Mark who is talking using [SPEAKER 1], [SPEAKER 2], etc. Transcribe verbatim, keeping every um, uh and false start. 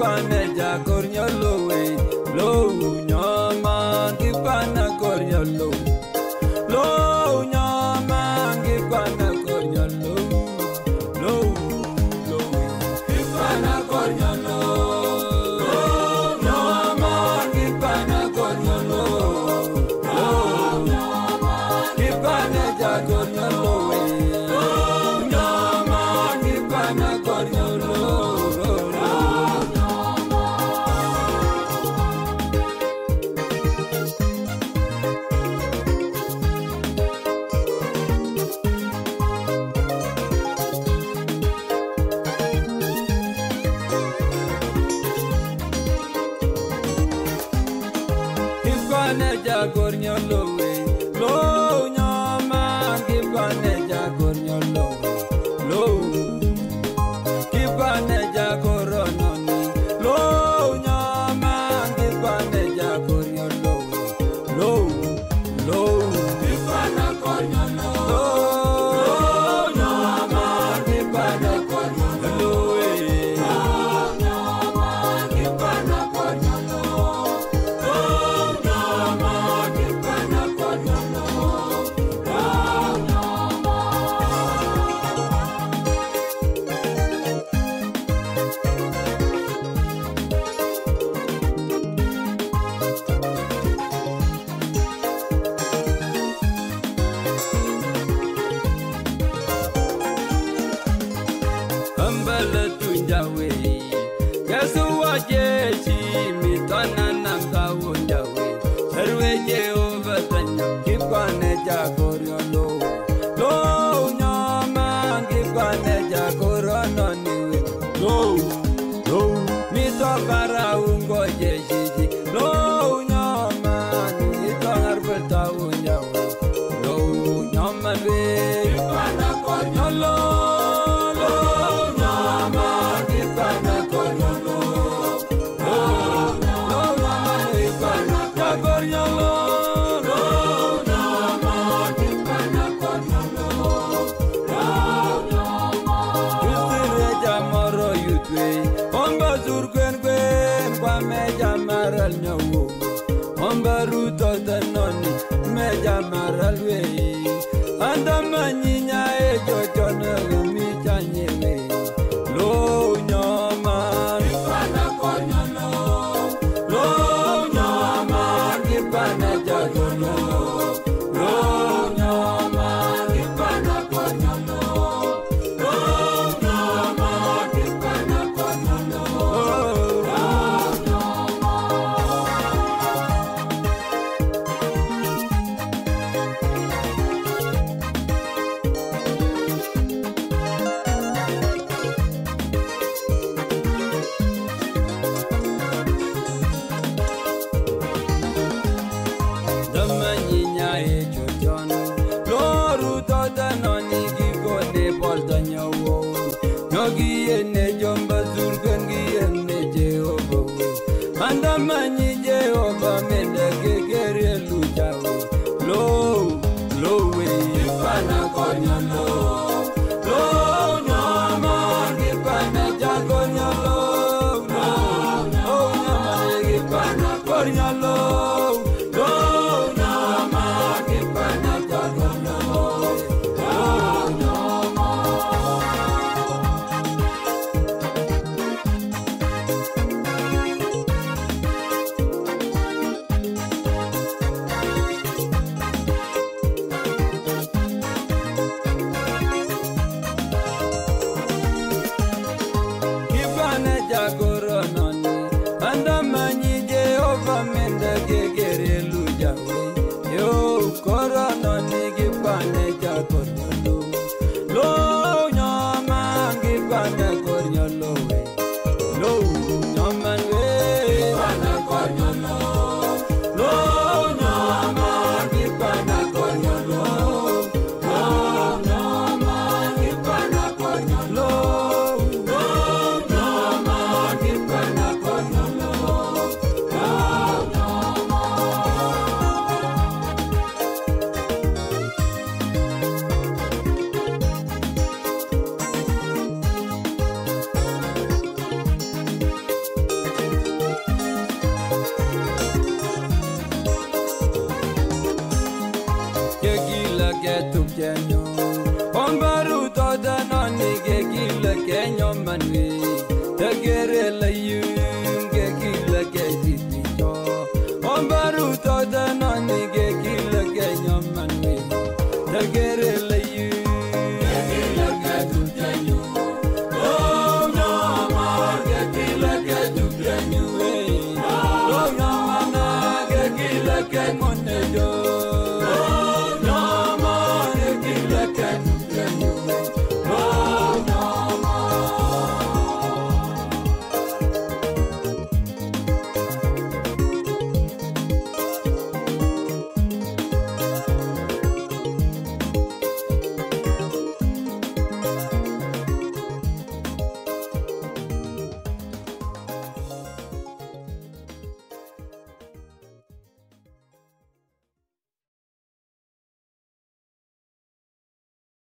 [SPEAKER 1] kipane jakor nyolowe lo nyama kipana kor nyolo lo nyama kipana kor nyolo lo lo kipana kor nyolo lo nyama kipana kor nyolo lo nyama kipane jakor nyolowe lo nyama kipana kor nyolo Kipane jakor nyolowe lo nyama kipane jakor nyolowe lo kipane jakor noni lo nyama kipane jakor nyolowe lo lo kipane kor nyolowe lo nyama kipane kor nyolowe lo nyama kipane kor Ambala tunjawe Yesu wajechi mitana nanga wonjawe Serwe Jehova tanya kipane jakor nyolo lo nyama kipane jakor noniwe lo lo mito para ungo jeshi lo nyama mito arbeta wonjawe lo nyama we kipane kor nyolo Omba zurkwen kwen kwa meja maral nyawo Omba ruto tanoni meja maral we Anda manyinya e jojono gumi chanyewe Lo nyama kipana konyolo Lo nyama kipana jagolo Lo nyama kipana konyolo Lo nyama kipana konyolo Damanyinya e jojon Loru toda noni gigone bolta nyawo Nogi ene jomba zurgen gi ene Jehova Anda manyi Jehova mende